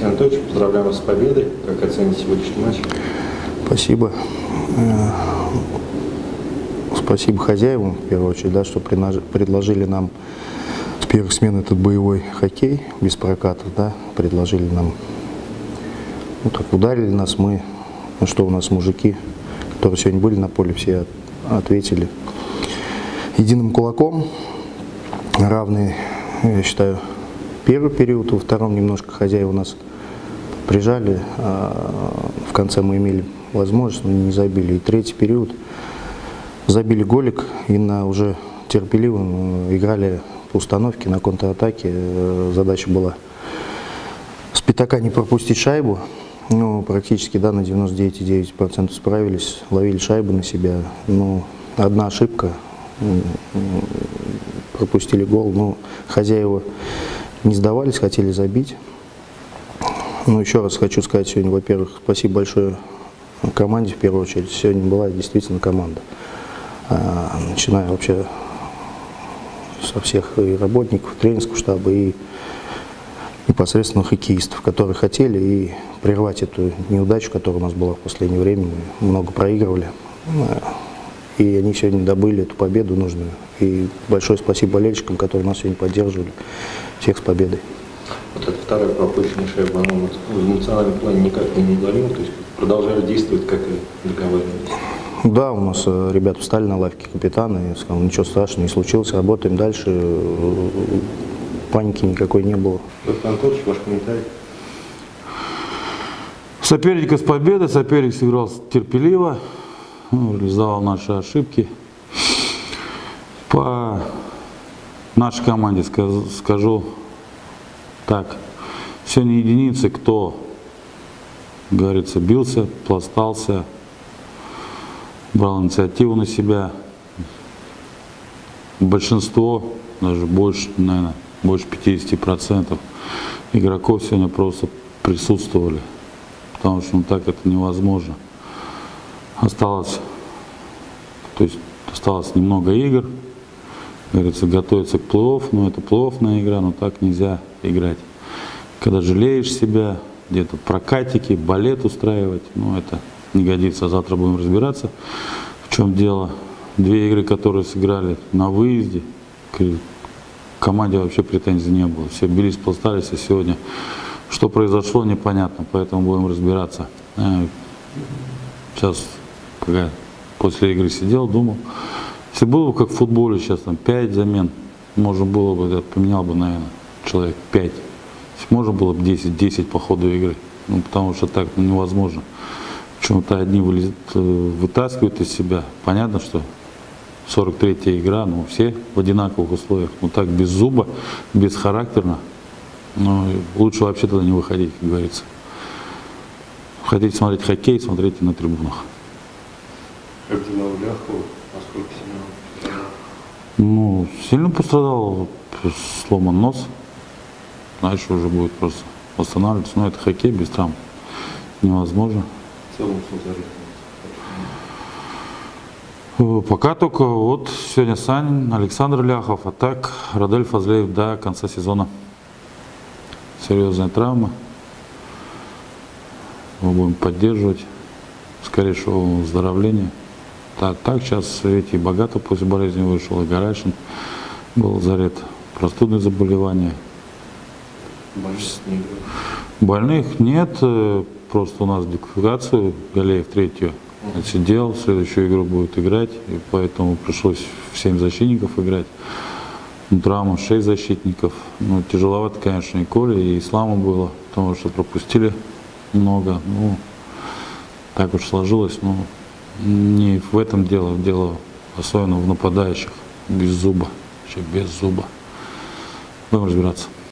Алексей Анатольевич, поздравляю вас с победой. Как оцените сегодняшний матч? Спасибо. Спасибо хозяевам, в первую очередь, да, что предложили нам с первых смен этот боевой хоккей без прокатов, да, предложили нам, ну так ударили нас, мы, ну что у нас мужики, которые сегодня были на поле, все ответили единым кулаком, равные, я считаю, первый период, во втором немножко хозяева нас прижали, а в конце мы имели возможность, но не забили. И третий период забили голик и уже терпеливо играли по установке на контратаке. Задача была с пятака не пропустить шайбу, но практически да, на 99,9% справились, ловили шайбу на себя. Но одна ошибка, пропустили гол, но хозяева не сдавались, хотели забить. Ну, еще раз хочу сказать сегодня, во-первых, спасибо большое команде, в первую очередь. Сегодня была действительно команда. Начиная вообще со всех и работников, тренерского штаба, и непосредственно хоккеистов, которые хотели и прервать эту неудачу, которая у нас была в последнее время. Мы много проигрывали. И они сегодня добыли эту победу нужную. И большое спасибо болельщикам, которые нас сегодня поддерживали. Всех с победой. Вот эта вторая пропущенная шайба, она в эмоциональном плане никак не удалила, то есть продолжали действовать, как и договаривались. Да, у нас ребята встали на лавке капитана и сказали, ничего страшного не случилось, работаем дальше, паники никакой не было. Доктор Анатольевич, ваш комментарий? Соперника с победой, соперник сыграл терпеливо, реализовал наши ошибки. По нашей команде скажу так, сегодня единицы, кто, говорится, бился, пластался, брал инициативу на себя. Большинство, даже больше, наверное, больше 50% игроков сегодня просто присутствовали, потому что так это невозможно. Осталось немного игр, говорится, готовиться к плей-офф, но это плей-оффная игра, но так нельзя играть. Когда жалеешь себя, где-то прокатики, балет устраивать, ну это не годится. Завтра будем разбираться, в чем дело. Две игры, которые сыграли на выезде, к команде вообще претензий не было. Все бились, пластались, а сегодня что произошло, непонятно, поэтому будем разбираться. Сейчас, когда после игры сидел, думал, если было бы как в футболе сейчас, там 5 замен, можно было бы, я поменял бы, наверное, человек 5. Если можно было бы 10 по ходу игры, ну, потому что так невозможно. Почему-то одни вытаскивают из себя. Понятно, что 43-я игра, но все в одинаковых условиях. Ну так, без зуба, бесхарактерно. Но лучше вообще туда не выходить, как говорится. Хотите смотреть хоккей, смотрите на трибунах. Как дела у Ляхова? Насколько сильно? Ну, сильно пострадал, сломан нос. Дальше уже будет просто восстанавливаться. Но это хоккей, без травм невозможно. В целом, пока только вот сегодня Санин, Александр Ляхов, а так Радель Фазлеев до конца сезона. Серьезная травма. Мы будем поддерживать скорейшего выздоровления. Так сейчас ведь богато после болезни вышел, и Гарашин был заряд простудные заболевания. Больных нет, просто у нас дисквалификацию, Галеев третью отсидел, следующую игру будет играть, и поэтому пришлось в 7 защитников играть. Травма 6 защитников. Ну, тяжеловато, конечно, и Коле, и Исламу было, потому что пропустили много. Ну, так уж сложилось, но не в этом дело особенно в нападающих, без зуба, вообще без зуба. Будем разбираться.